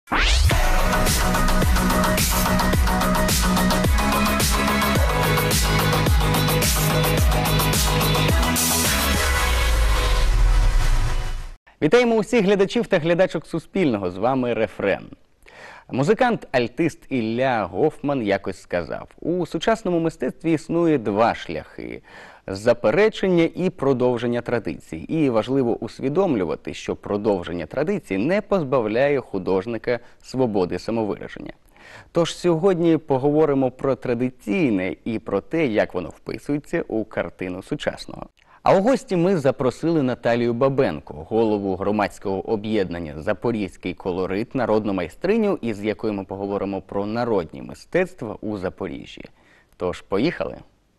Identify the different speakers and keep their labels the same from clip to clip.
Speaker 1: Вітаємо усіх глядачів та глядачок Суспільного. З вами Рефрен. Музикант-альтист Ілля Гофман якось сказав: у сучасному мистецтві існує два шляхи – заперечення і продовження традицій. І важливо усвідомлювати, що продовження традицій не позбавляє художника свободи самовираження. Тож сьогодні поговоримо про традиційне і про те, як воно вписується у картину сучасного. А у гості ми запросили Наталію Бабенко, голову громадського об'єднання «Запорізький колорит», народну майстриню, із якою ми поговоримо про народні мистецтва у Запоріжжі. Тож, поїхали!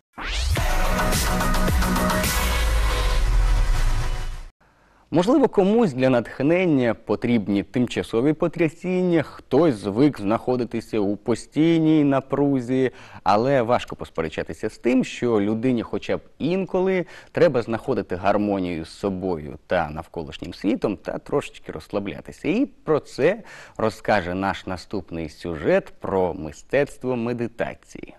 Speaker 1: Можливо, комусь для натхнення потрібні тимчасові потрясіння, хтось звик знаходитися у постійній напрузі, але важко посперечатися з тим, що людині хоча б інколи треба знаходити гармонію з собою та навколишнім світом та трошечки розслаблятися. І про це розкаже наш наступний сюжет про мистецтво медитації.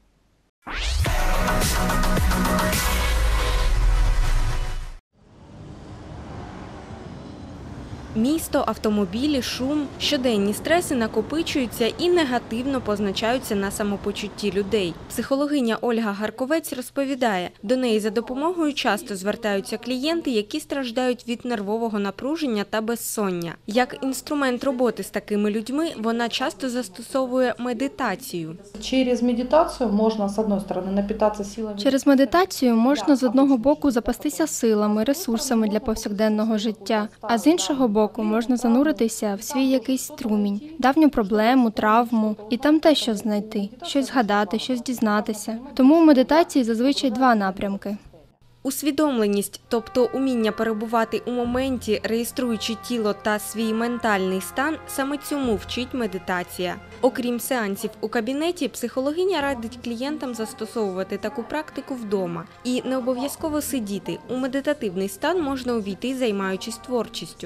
Speaker 2: Місто, автомобілі, шум, щоденні стреси накопичуються і негативно позначаються на самопочутті людей. Психологиня Ольга Гарковець розповідає, до неї за допомогою часто звертаються клієнти, які страждають від нервового напруження та безсоння. Як інструмент роботи з такими людьми, вона часто застосовує медитацію.
Speaker 3: Через медитацію можна, з однієї сторони, напитатися силами.
Speaker 4: Через медитацію можна з одного боку запастися силами, ресурсами для повсякденного життя, а з іншого боку можна зануритися в свій якийсь струмінь, давню проблему, травму, і там те, що знайти, щось згадати, щось дізнатися. Тому у медитації зазвичай два напрямки.
Speaker 2: Усвідомленість, тобто уміння перебувати у моменті, реєструючи тіло та свій ментальний стан, саме цьому вчить медитація. Окрім сеансів у кабінеті, психологиня радить клієнтам застосовувати таку практику вдома. І не обов'язково сидіти. У медитативний стан можна увійти, займаючись творчістю.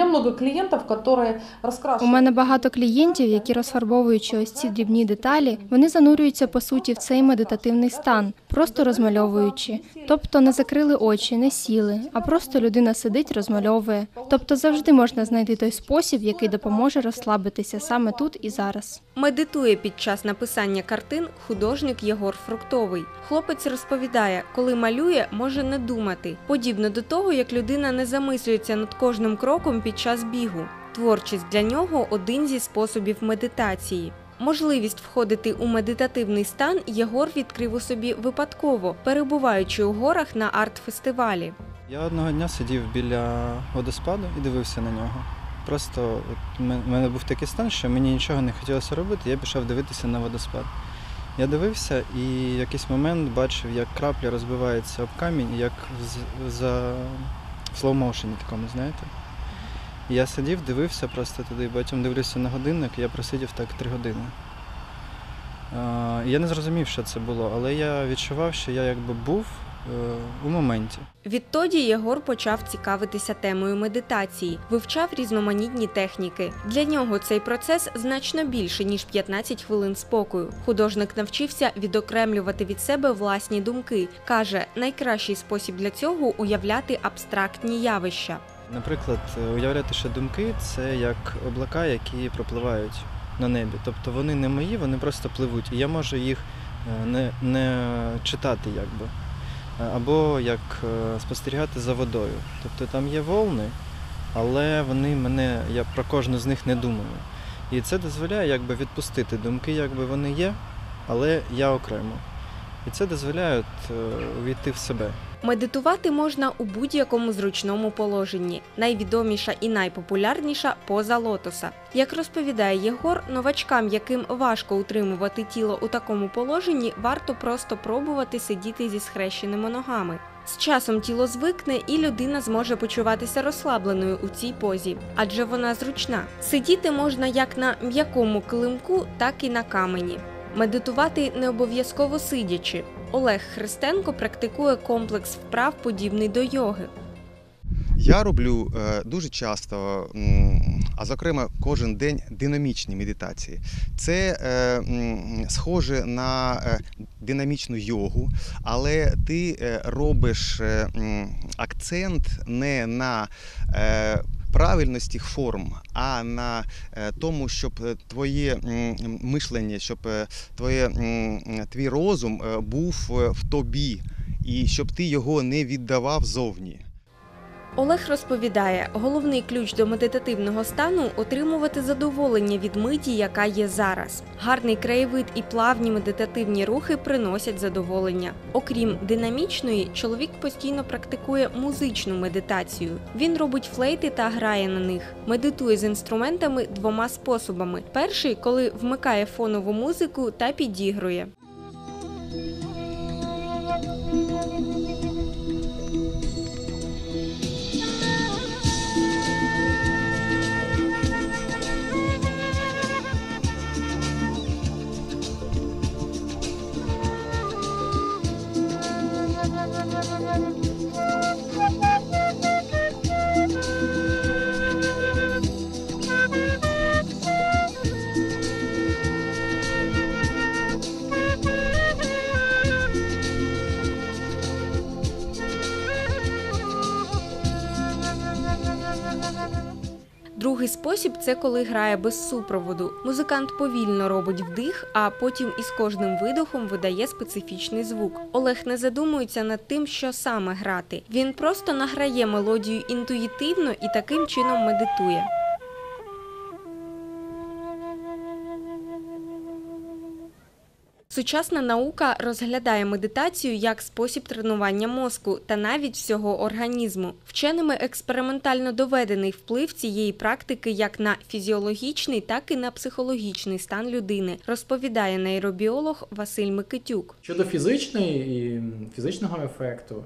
Speaker 4: У мене багато клієнтів, які, розфарбовуючи ось ці дрібні деталі, вони занурюються, по суті, в цей медитативний стан, просто розмальовуючи. Тобто не закрили очі, не сіли, а просто людина сидить, розмальовує. Тобто завжди можна знайти той спосіб, який допоможе розслабитися саме тут і зараз.
Speaker 2: Медитує під час написання картин художник Єгор Фруктовий. Хлопець розповідає, коли малює, може не думати. Подібно до того, як людина не замислюється над кожним кроком під час бігу. Творчість для нього – один зі способів медитації. Можливість входити у медитативний стан Єгор відкрив у собі випадково, перебуваючи у горах на арт-фестивалі.
Speaker 5: Я одного дня сидів біля водоспаду і дивився на нього. Просто в мене був такий стан, що мені нічого не хотілося робити, я пішов дивитися на водоспад. Я дивився і в якийсь момент бачив, як крапля розбивається об камінь, як в слоу-моушені такому, знаєте. І я сидів, дивився просто туди, потім дивлюся на годинник, і я просидів так 3 години. Я не зрозумів, що це було, але я відчував, що я якби був у моменті.
Speaker 2: Відтоді Єгор почав цікавитися темою медитації, вивчав різноманітні техніки. Для нього цей процес значно більше, ніж 15 хвилин спокою. Художник навчився відокремлювати від себе власні думки. Каже, найкращий спосіб для цього – уявляти абстрактні явища.
Speaker 5: Наприклад, уявляти, що думки – це як облака, які пропливають на небі. Тобто вони не мої, вони просто пливуть. І я можу їх не читати, якби. Або як спостерігати за водою. Тобто там є волни, але я про кожну з них не думаю. І це дозволяє якби відпустити думки, якби вони є, але я окремо. І це дозволяє увійти в себе.
Speaker 2: Медитувати можна у будь-якому зручному положенні. Найвідоміша і найпопулярніша – поза лотоса. Як розповідає Єгор, новачкам, яким важко утримувати тіло у такому положенні, варто просто пробувати сидіти зі схрещеними ногами. З часом тіло звикне і людина зможе почуватися розслабленою у цій позі, адже вона зручна. Сидіти можна як на м'якому килимку, так і на камені. Медитувати не обов'язково сидячи. Олег Христенко практикує комплекс вправ, подібний до йоги.
Speaker 6: Я роблю дуже часто а зокрема кожен день динамічні медитації. Це схоже на динамічну йогу, але ти робиш акцент не на правильності форм, а на тому, щоб твоє мишлення, щоб твій розум був в тобі, і щоб ти його не віддавав зовні.
Speaker 2: Олег розповідає, головний ключ до медитативного стану – отримувати задоволення від миті, яка є зараз. Гарний краєвид і плавні медитативні рухи приносять задоволення. Окрім динамічної, чоловік постійно практикує музичну медитацію. Він робить флейти та грає на них. Медитує з інструментами двома способами. Перший – коли вмикає фонову музику та підігрує. Другий спосіб – це коли грає без супроводу. Музикант повільно робить вдих, а потім із кожним видохом видає специфічний звук. Олег не задумується над тим, що саме грати. Він просто награє мелодію інтуїтивно і таким чином медитує. Сучасна наука розглядає медитацію як спосіб тренування мозку та навіть всього організму. Вченими експериментально доведений вплив цієї практики як на фізіологічний, так і на психологічний стан людини, розповідає нейробіолог Василь Микитюк.
Speaker 7: Щодо фізичного ефекту,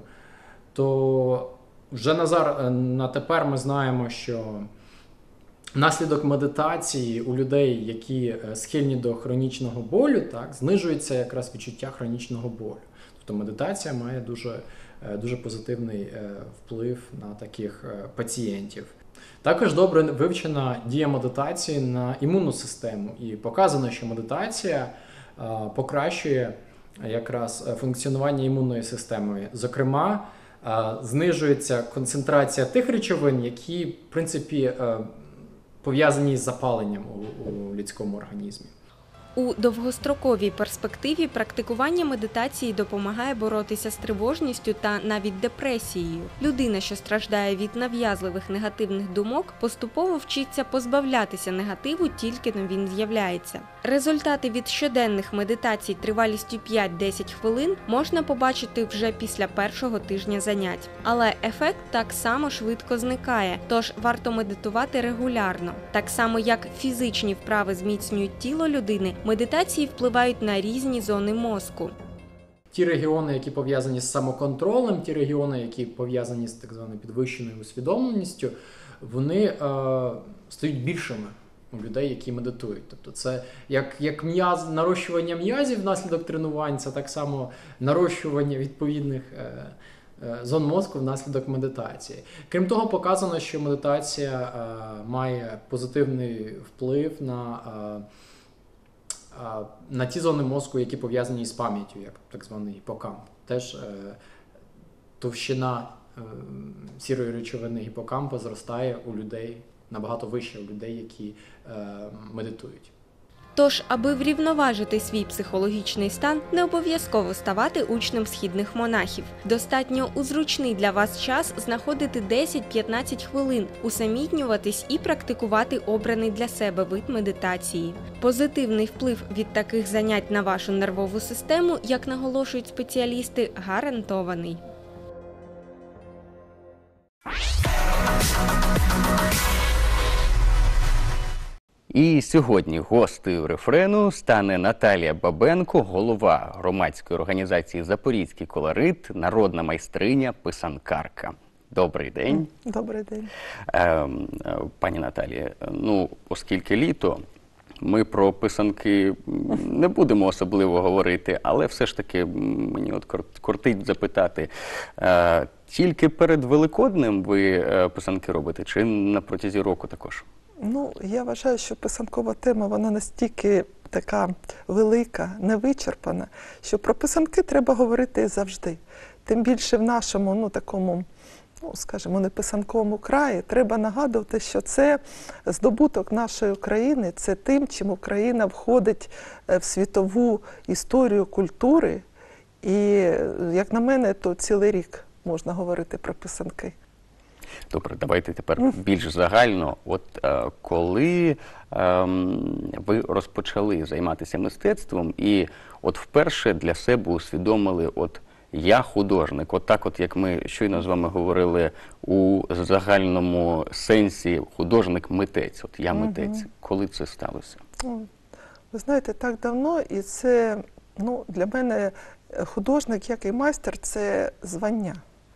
Speaker 7: то вже на тепер ми знаємо, що внаслідок медитації у людей, які схильні до хронічного болю, знижується якраз відчуття хронічного болю. Тобто медитація має дуже позитивний вплив на таких пацієнтів. Також добре вивчена дія медитації на імунну систему. І показано, що медитація покращує якраз функціонування імунної системи. Зокрема, знижується концентрація тих речовин, які, в принципі, пов'язані з запаленням у людському організмі.
Speaker 2: У довгостроковій перспективі практикування медитації допомагає боротися з тривожністю та навіть депресією. Людина, що страждає від нав'язливих негативних думок, поступово вчиться позбавлятися негативу, тільки но він з'являється. Результати від щоденних медитацій тривалістю 5-10 хвилин можна побачити вже після першого тижня занять. Але ефект так само швидко зникає, тож варто медитувати регулярно. Так само, як фізичні вправи зміцнюють тіло людини, медитації впливають на різні зони мозку.
Speaker 7: Ті регіони, які пов'язані з самоконтролем, ті регіони, які пов'язані з так званою підвищеною усвідомленістю, вони стають більшими у людей, які медитують. Тобто це як нарощування м'язів внаслідок тренувань, це так само нарощування відповідних зон мозку внаслідок медитації. Крім того, показано, що медитація має позитивний вплив на ті зони мозку, які пов'язані з пам'яттю, як так званий гіпокамп. Теж товщина сірої речовини гіпокампа зростає у людей, набагато вище у людей, які медитують.
Speaker 2: Тож, аби врівноважити свій психологічний стан, не обов'язково ставати учнем східних монахів. Достатньо у зручний для вас час знаходити 10-15 хвилин, усамітнюватись і практикувати обраний для себе вид медитації. Позитивний вплив від таких занять на вашу нервову систему, як наголошують спеціалісти, гарантований.
Speaker 1: І сьогодні гостею рефрену стане Наталія Бабенко, голова громадської організації «Запорізький колорит», народна майстриня, писанкарка. Добрий день.
Speaker 8: Добрий день.
Speaker 1: Пані Наталія, оскільки літо, ми про писанки не будемо особливо говорити, але все ж таки мені кортить запитати, тільки перед Великоднем ви писанки робите чи на протязі року також?
Speaker 8: Ну, я вважаю, що писанкова тема, вона настільки така велика, невичерпана, що про писанки треба говорити завжди. Тим більше в нашому, ну, такому, ну, скажімо, неписанковому краї треба нагадувати, що це здобуток нашої України, це тим, чим Україна входить в світову історію культури. І, як на мене, то цілий рік можна говорити про писанки.
Speaker 1: Добре, давайте тепер більш загально. От коли ви розпочали займатися мистецтвом і от вперше для себе усвідомили, от я художник, от так от, як ми щойно з вами говорили у загальному сенсі художник-митець, от я митець, коли це сталося?
Speaker 8: Ви знаєте, так давно, і це, ну, для мене художник, як і майстер, це звання.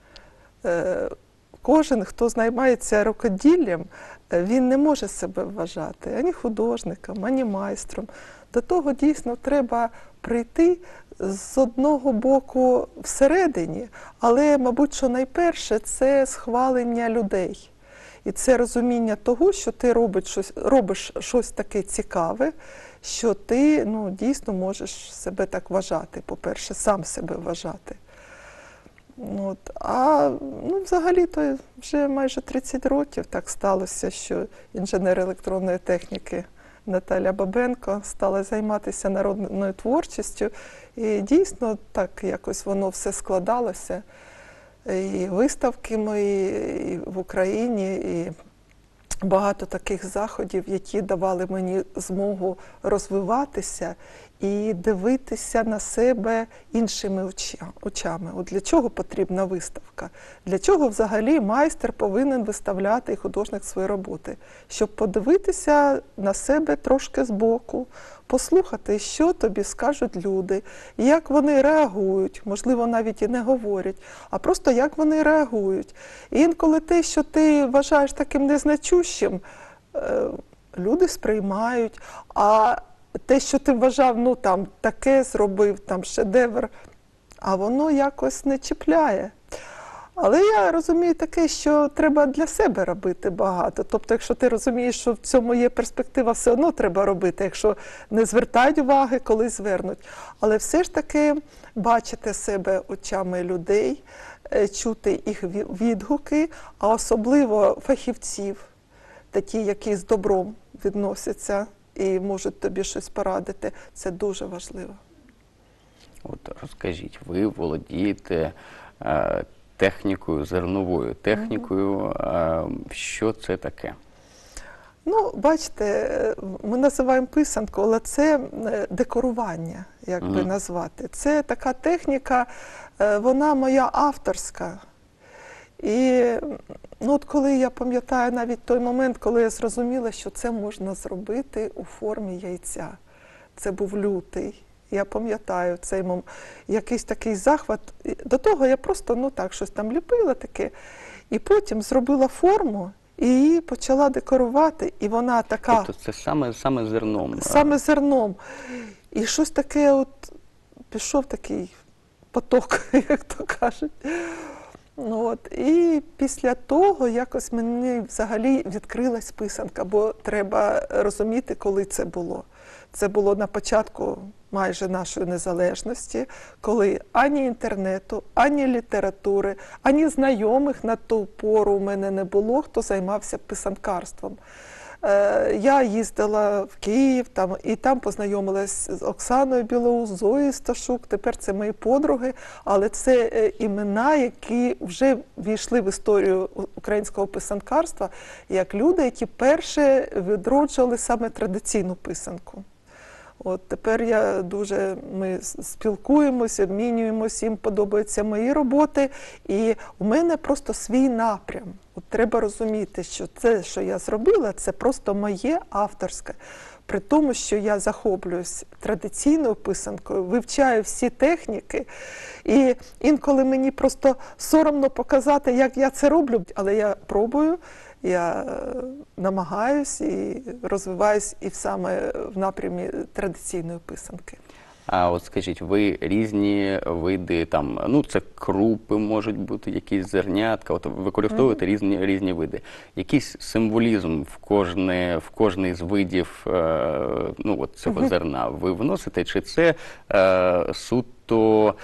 Speaker 8: Кожен, хто займається рукоділлям, він не може себе вважати ані художником, ані майстром. До того дійсно треба прийти з одного боку всередині, але, мабуть, що найперше – це схвалення людей. І це розуміння того, що ти робиш щось таке цікаве, що ти, ну, дійсно можеш себе так вважати, по-перше, сам себе вважати. От. А ну, взагалі-то вже майже 30 років так сталося, що інженер електронної техніки Наталя Бабенко стала займатися народною творчістю. І дійсно так якось воно все складалося. І виставки мої і в Україні, і багато таких заходів, які давали мені змогу розвиватися і дивитися на себе іншими очами. От для чого потрібна виставка? Для чого взагалі майстер повинен виставляти і художник свої роботи? Щоб подивитися на себе трошки збоку, послухати, що тобі скажуть люди, як вони реагують, можливо, навіть і не говорять, а просто як вони реагують. І інколи те, що ти вважаєш таким незначущим, люди сприймають, а те, що ти вважав, ну там таке зробив, там шедевр, а воно якось не чіпляє. Але я розумію таке, що треба для себе робити багато. Тобто, якщо ти розумієш, що в цьому є перспектива, все одно треба робити, якщо не звертають уваги, коли звернуть. Але все ж таки бачити себе очами людей, чути їх відгуки, а особливо фахівців, такі, які з добром відносяться і можуть тобі щось порадити, це дуже важливо.
Speaker 1: От розкажіть, ви володієте технікою, зерновою технікою. Що це таке?
Speaker 8: Ну, бачите, ми називаємо писанку, але це декорування, як би назвати. Це така техніка, вона моя авторська. І ну, от коли я пам'ятаю навіть той момент, коли я зрозуміла, що це можна зробити у формі яйця. Це був лютий. Я пам'ятаю цей якийсь такий захват. До того я просто, ну так, щось там ліпила таке. І потім зробила форму і її почала декорувати. І вона така...
Speaker 1: Тобто це саме зерном?
Speaker 8: Саме зерном. І щось таке, от пішов такий поток, як то кажуть. От. І після того якось мені взагалі відкрилась писанка, бо треба розуміти, коли це було. Це було на початку майже нашої незалежності, коли ані інтернету, ані літератури, ані знайомих на ту пору у мене не було, хто займався писанкарством. Я їздила в Київ, і там познайомилась з Оксаною Білоус, Зоєю Сташук, тепер це мої подруги, але це імена, які вже війшли в історію українського писанкарства, як люди, які перше відроджували саме традиційну писанку. От тепер ми спілкуємось, обмінюємось, їм подобаються мої роботи, і у мене просто свій напрям. От треба розуміти, що це, що я зробила, це просто моє авторське. При тому, що я захоплююсь традиційною писанкою, вивчаю всі техніки, і інколи мені просто соромно показати, як я це роблю, але я пробую. Я намагаюсь і розвиваюсь і саме в напрямі традиційної писанки.
Speaker 1: А от скажіть, ви різні види, там, ну це крупи можуть бути, якісь зернятка, от використовуєте різні види. Якийсь символізм в кожний з видів ну, от цього зерна ви вносите, чи це суто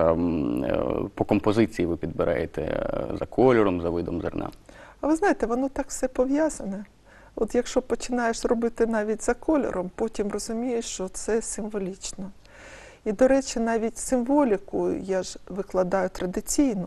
Speaker 1: по композиції ви підбираєте за кольором, за видом зерна?
Speaker 8: А ви знаєте, воно так все пов'язане. От якщо починаєш робити навіть за кольором, потім розумієш, що це символічно. І, до речі, навіть символіку я ж викладаю традиційну.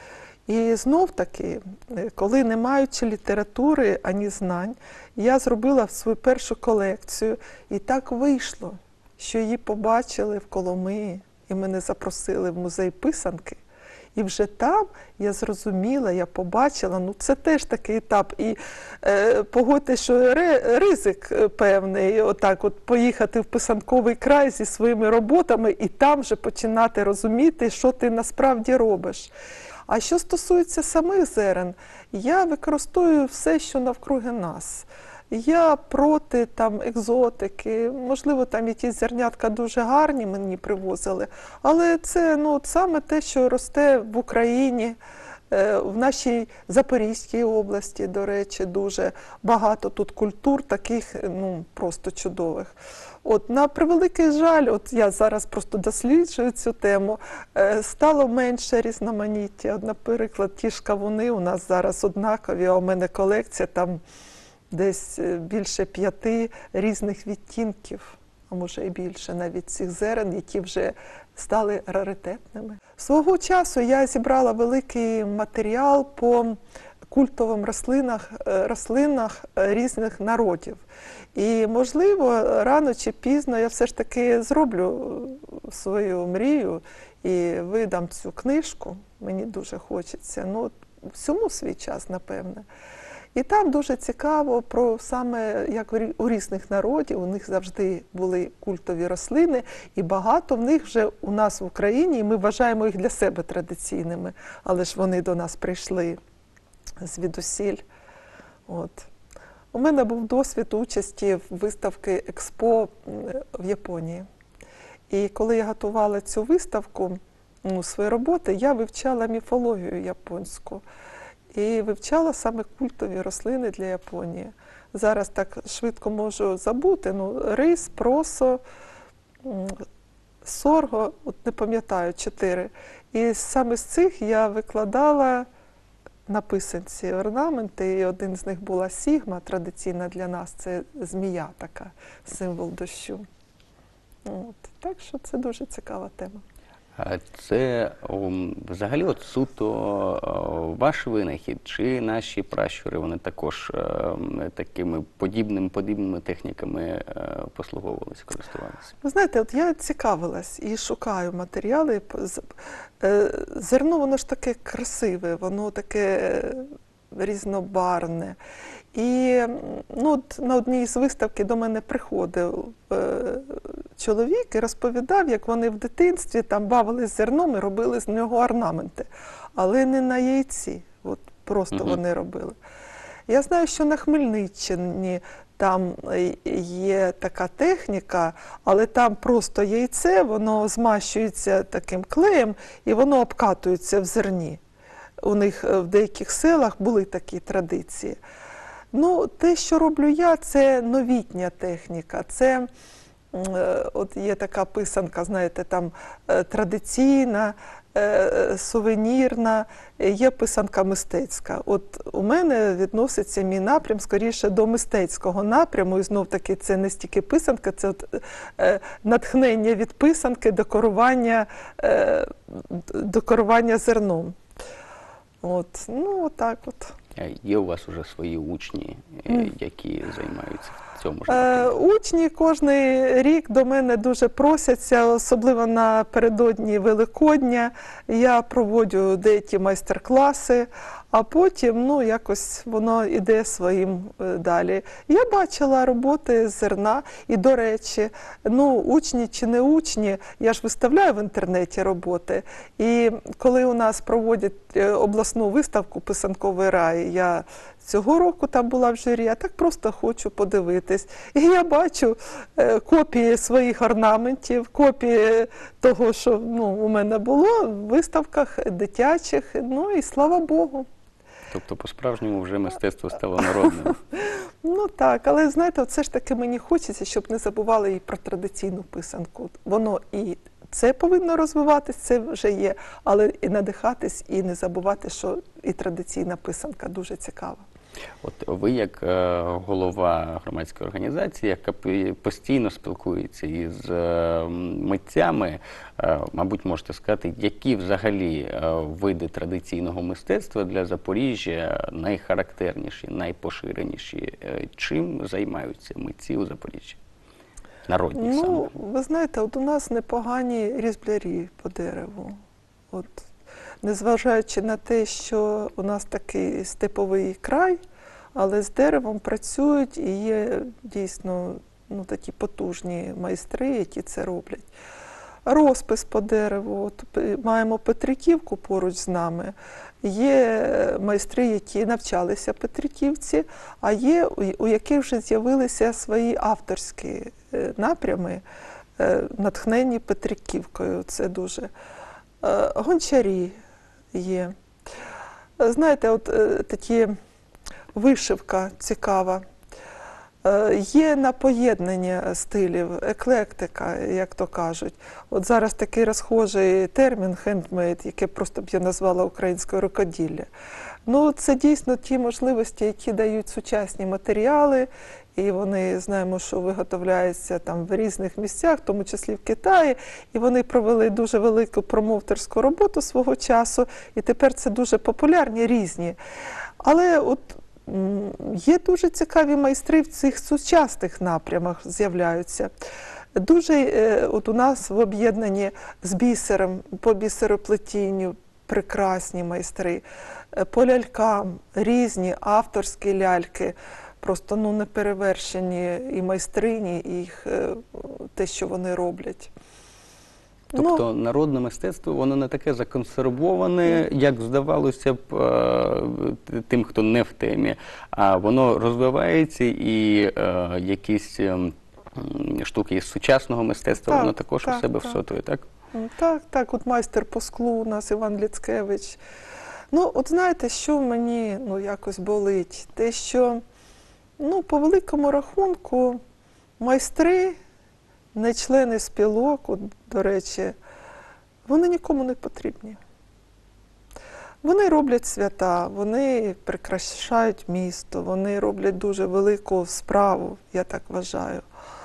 Speaker 8: І знов-таки, коли не маючи літератури ані знань, я зробила свою першу колекцію, і так вийшло, що її побачили в Коломиї, і мене запросили в музей писанки. І вже там я зрозуміла, я побачила, ну це теж такий етап. І погодьтесь, що ризик певний, отак от поїхати в писанковий край зі своїми роботами і там вже починати розуміти, що ти насправді робиш. А що стосується самих зерен, я використовую все, що навкруги нас. Я проти там екзотики, можливо, там якісь зернятка дуже гарні мені привозили, але це ну, саме те, що росте в Україні, в нашій Запорізькій області, до речі, дуже багато тут культур таких, ну, просто чудових. От, на превеликий жаль, от я зараз просто досліджую цю тему, стало менше різноманіття. От, наприклад, ті ж кавуни у нас зараз однакові, а у мене колекція там десь більше 5 різних відтінків, а може і більше навіть цих зерен, які вже стали раритетними. Свого часу я зібрала великий матеріал по культовим рослинах різних народів. І, можливо, рано чи пізно я все ж таки зроблю свою мрію і видам цю книжку. Мені дуже хочеться. Ну, всьому свій час, напевне. І там дуже цікаво про саме, як у різних народів, у них завжди були культові рослини, і багато в них вже у нас в Україні, і ми вважаємо їх для себе традиційними, але ж вони до нас прийшли звідусіль. От. У мене був досвід участі в виставці Експо в Японії. І коли я готувала цю виставку, свої роботи, я вивчала міфологію японську. І вивчала саме культові рослини для Японії. Зараз так швидко можу забути, ну, рис, просо, сорго, от не пам'ятаю, 4. І саме з цих я викладала на писанці орнаменти, і один з них була сігма, традиційна для нас, це змія така, символ дощу. От. Так що це дуже цікава тема.
Speaker 1: Це взагалі от суто ваш винахід, чи наші пращури, вони також такими подібними техніками послуговувалися, користувалися?
Speaker 8: Ви знаєте, от я цікавилась і шукаю матеріали. Зерно, воно ж таке красиве, воно таке різнобарвне. І ну, от на одній з виставки до мене приходив чоловік і розповідав, як вони в дитинстві там бавились зерном і робили з нього орнаменти. Але не на яйці, от просто вони робили. Я знаю, що на Хмельниччині там є така техніка, але там просто яйце, воно змащується таким клеєм і воно обкатується в зерні. У них в деяких селах були такі традиції. Ну, те, що роблю я, це новітня техніка. Це, от є така писанка, знаєте, там традиційна, сувенірна, є писанка мистецька. От у мене відноситься мій напрям скоріше до мистецького напряму, і знов-таки це не стільки писанка, це от, натхнення від писанки, декорування зерном. От, ну, отак от.
Speaker 1: Є у вас уже свої учні, які займаються в цьому ж?
Speaker 8: Учні кожний рік до мене дуже просяться, особливо напередодні Великодня. Я проводжу деякі майстер-класи, а потім, ну, якось воно йде своїм далі. Я бачила роботи з зерна, і, до речі, ну, учні чи не учні, я ж виставляю в інтернеті роботи. І коли у нас проводять обласну виставку «Писанковий рай», я цього року там була в журі, а так просто хочу подивитись. І я бачу копії своїх орнаментів, копії того, що у мене було в виставках дитячих, ну і слава Богу.
Speaker 1: Тобто по-справжньому вже мистецтво стало народним.
Speaker 8: Ну так, але знаєте, все ж таки мені хочеться, щоб не забували і про традиційну писанку. Воно і це повинно розвиватись, це вже є, але і надихатись, і не забувати, що і традиційна писанка дуже цікава.
Speaker 1: От ви, як голова громадської організації, яка постійно спілкується із митцями, мабуть, можете сказати, які взагалі види традиційного мистецтва для Запоріжжя найхарактерніші, найпоширеніші? Чим займаються митці у Запоріжжі? Народні саме.
Speaker 8: Ну, ви знаєте, от у нас непогані різблярі по дереву. От, незважаючи на те, що у нас такий степовий край, але з деревом працюють і є дійсно такі потужні майстри, які це роблять. Розпис по дереву. От, маємо Петриківку поруч з нами. Є майстри, які навчалися Петриківці, а є, у яких вже з'явилися свої авторські напрями, натхнені Петриківкою. Це дуже. Гончарі є. Знаєте, от такі вишивка цікава. Є на поєднання стилів, еклектика, як то кажуть. От зараз такий розхожий термін «хендмейд», який просто б я назвала українською рукоділля. Ну, це дійсно ті можливості, які дають сучасні матеріали, і вони, знаємо, що виготовляються там в різних місцях, в тому числі в Китаї, і вони провели дуже велику промоутерську роботу свого часу, і тепер це дуже популярні, різні. Але от є дуже цікаві майстри в цих сучасних напрямах з'являються. Дуже от у нас в об'єднанні з бісером, по бісероплетінню прекрасні майстри, по лялькам різні авторські ляльки, просто неперевершені і майстрині, і їх, те, що вони роблять.
Speaker 1: Тобто народне мистецтво, воно не таке законсервоване, як здавалося б тим, хто не в темі, а воно розвивається і якісь штуки із сучасного мистецтва, воно також у себе всотує, так?
Speaker 8: Так, от майстер по склу у нас Іван Ліцкевич. Ну, от знаєте, що мені якось болить? Те, що, по великому рахунку, майстри, не члени спілок, от, до речі, вони нікому не потрібні. Вони роблять свята, вони прикрашають місто, вони роблять дуже велику справу, я так вважаю.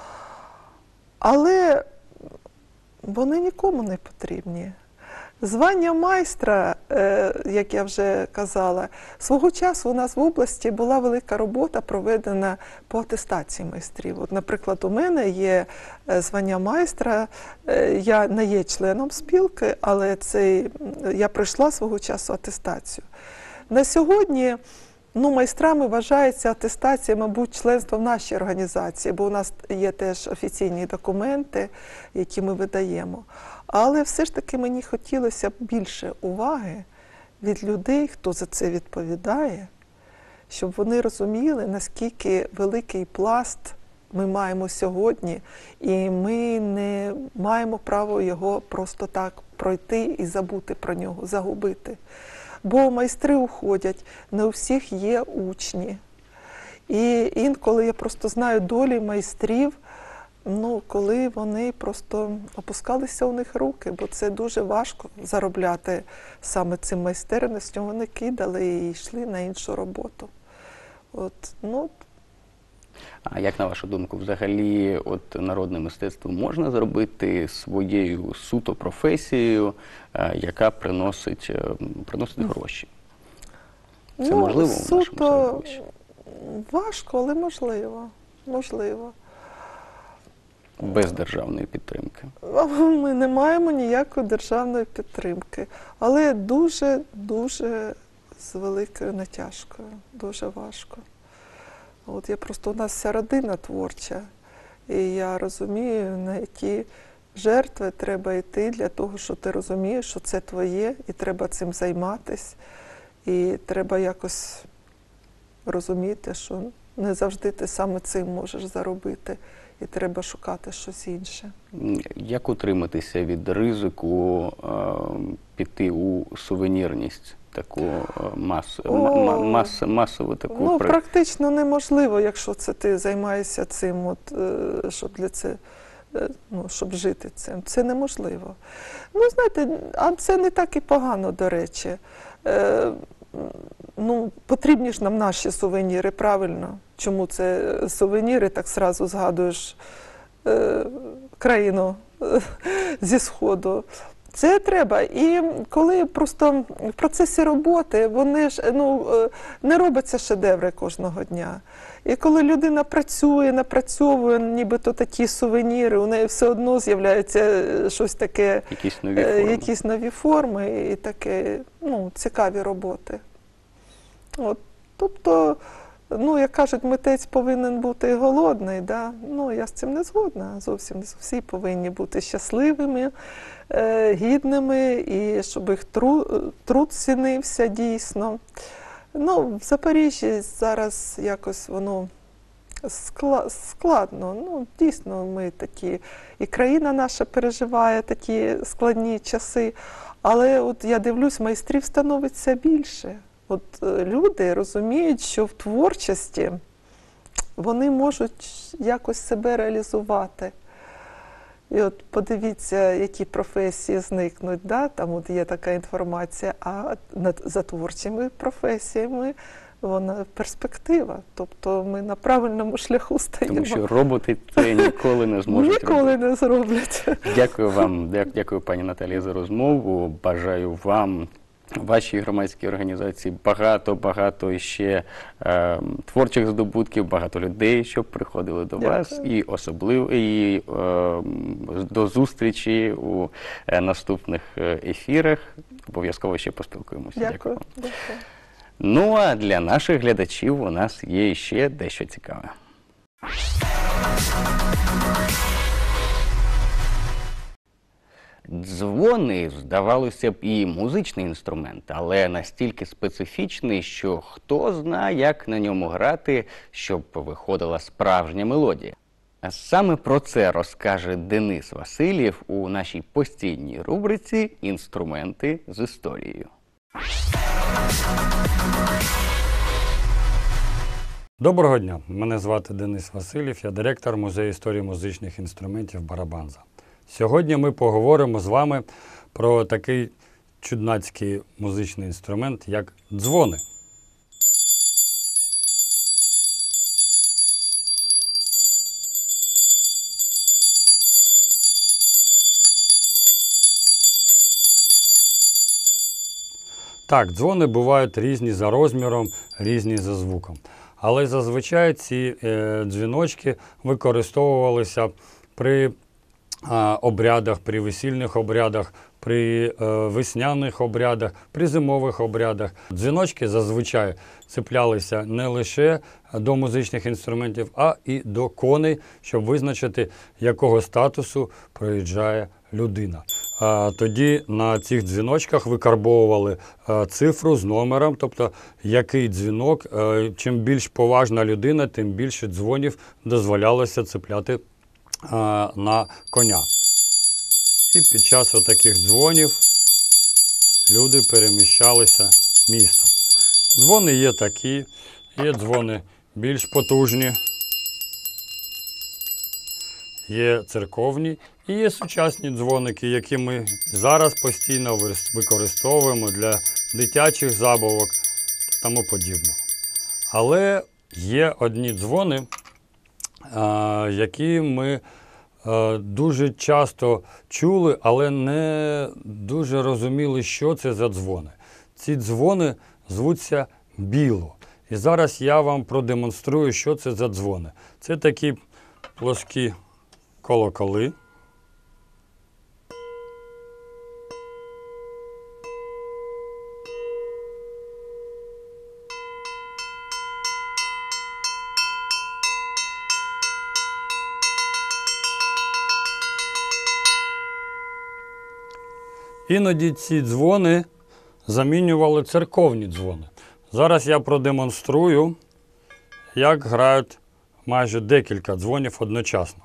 Speaker 8: Але вони нікому не потрібні. Звання майстра, як я вже казала, свого часу у нас в області була велика робота проведена по атестації майстрів. От, наприклад, у мене є звання майстра, я не є членом спілки, але я пройшла свого часу атестацію. На сьогодні майстрами вважається атестація, мабуть, членства в нашій організації, бо у нас є теж офіційні документи, які ми видаємо. Але все ж таки мені хотілося б більше уваги від людей, хто за це відповідає, щоб вони розуміли, наскільки великий пласт ми маємо сьогодні, і ми не маємо права його просто так пройти і забути про нього, загубити. Бо майстри уходять, не у всіх є учні. І інколи я просто знаю долі майстрів, коли вони просто опускалися у них руки, бо це дуже важко заробляти саме цим майстерністю. Вони кидали і йшли на іншу роботу.
Speaker 1: А як, на вашу думку, взагалі народне мистецтво можна зробити своєю суто професією, яка приносить гроші? Це можливо в нашому середовищі?
Speaker 8: Важко, але можливо. Можливо.
Speaker 1: Без державної підтримки?
Speaker 8: Ми не маємо ніякої державної підтримки, але дуже з великою натяжкою, дуже важко. От у нас вся родина творча, і я розумію, на які жертви треба йти для того, що ти розумієш, що це твоє, і треба цим займатися, і треба якось розуміти, що не завжди ти саме цим можеш заробити, і треба шукати щось інше.
Speaker 1: Як утриматися від ризику піти у сувенірність, таку масову таку?
Speaker 8: Ну, практично неможливо, якщо це ти займаєшся цим, от, щоб для це, ну, щоб жити цим. Це неможливо. Ну, знаєте, а це не так і погано, до речі. Ну, потрібні ж нам наші сувеніри, правильно? Чому це сувеніри, так зразу згадуєш країну зі Сходу. Це треба. І коли просто в процесі роботи, вони ж, ну, не робляться шедеври кожного дня. І коли людина працює, напрацьовує нібито такі сувеніри, у неї все одно з'являється щось таке, якісь нові форми і таке, ну, цікаві роботи. От, тобто, ну, як кажуть, митець повинен бути голодний, да? Ну, я з цим не згодна, зовсім не всі повинні бути щасливими, гідними, і щоб їх труд цінився дійсно. Ну, в Запоріжжі зараз якось воно складно. Ну, дійсно, ми такі, і країна наша переживає такі складні часи, але от я дивлюсь, майстрів становиться більше. От люди розуміють, що в творчості вони можуть якось себе реалізувати. І от подивіться, які професії зникнуть, да? Там от є така інформація, а за творчими професіями вона перспектива. Тобто ми на правильному шляху стоїмо.
Speaker 1: Тому що роботи це ніколи не зможуть робити.
Speaker 8: Ніколи не зроблять.
Speaker 1: Дякую вам, дякую пані Наталії за розмову. Бажаю вам, вашій громадській організації багато ще творчих здобутків, багато людей, щоб приходили до вас, і особливо до зустрічі у наступних ефірах. Обов'язково ще поспілкуємося.
Speaker 8: Дякую.
Speaker 1: Ну, а для наших глядачів у нас є ще дещо цікаве. Дзвони, здавалося б, і музичний інструмент, але настільки специфічний, що хто знає, як на ньому грати, щоб виходила справжня мелодія. А саме про це розкаже Денис Васильєв у нашій постійній рубриці «Інструменти з історією».
Speaker 9: Доброго дня! Мене звати Денис Васильєв, я директор Музею історії музичних інструментів Барабанза. Сьогодні ми поговоримо з вами про такий чуднацький музичний інструмент, як дзвони. Так, дзвони бувають різні за розміром, різні за звуком. Але зазвичай ці дзвіночки використовувалися при обрядах, при весільних обрядах, при весняних обрядах, при зимових обрядах. Дзвіночки зазвичай цеплялися не лише до музичних інструментів, а і до коней, щоб визначити, якого статусу проїжджає людина. Тоді на цих дзвіночках викарбовували цифру з номером, тобто який дзвінок, чим більш поважна людина, тим більше дзвонів дозволялося цепляти на коня. І під час отаких дзвонів люди переміщалися містом. Дзвони є такі, є дзвони більш потужні, є церковні і є сучасні дзвоники, які ми зараз постійно використовуємо для дитячих забавок та тому подібного. Але є одні дзвони, які ми дуже часто чули, але не дуже розуміли, що це за дзвони. Ці дзвони звуться біло. І зараз я вам продемонструю, що це за дзвони. Це такі плоскі колоколи. Іноді ці дзвони замінювали церковні дзвони. Зараз я продемонструю, як грають майже декілька дзвонів одночасно.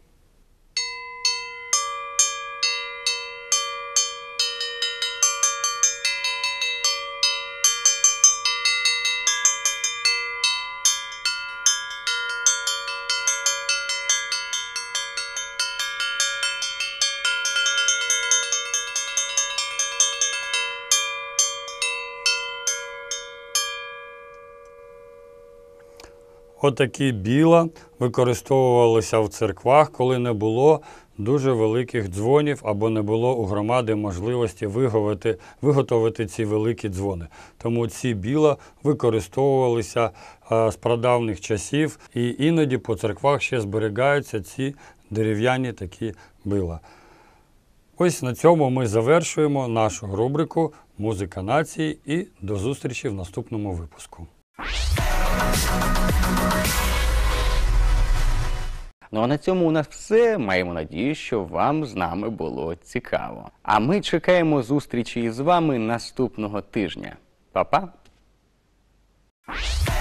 Speaker 9: Отакі біла використовувалися в церквах, коли не було дуже великих дзвонів або не було у громади можливості виготовити ці великі дзвони. Тому ці біла використовувалися з прадавніх часів, і іноді по церквах ще зберігаються ці дерев'яні такі била. Ось на цьому ми завершуємо нашу рубрику «Музика нації» і до зустрічі в наступному випуску.
Speaker 1: Ну а на цьому у нас все. Маємо надію, що вам з нами було цікаво. А ми чекаємо зустрічі із вами наступного тижня. Па-па!